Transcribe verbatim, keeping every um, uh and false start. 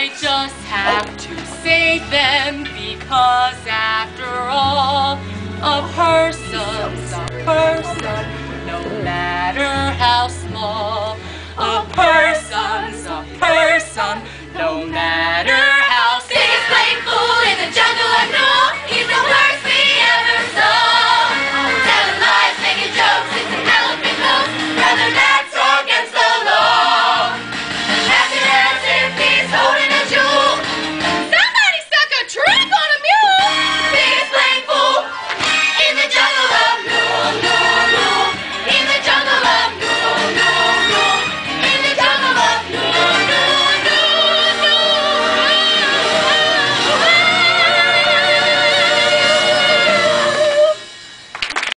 just have to say them because after all, a person's a person, no matter how small. A person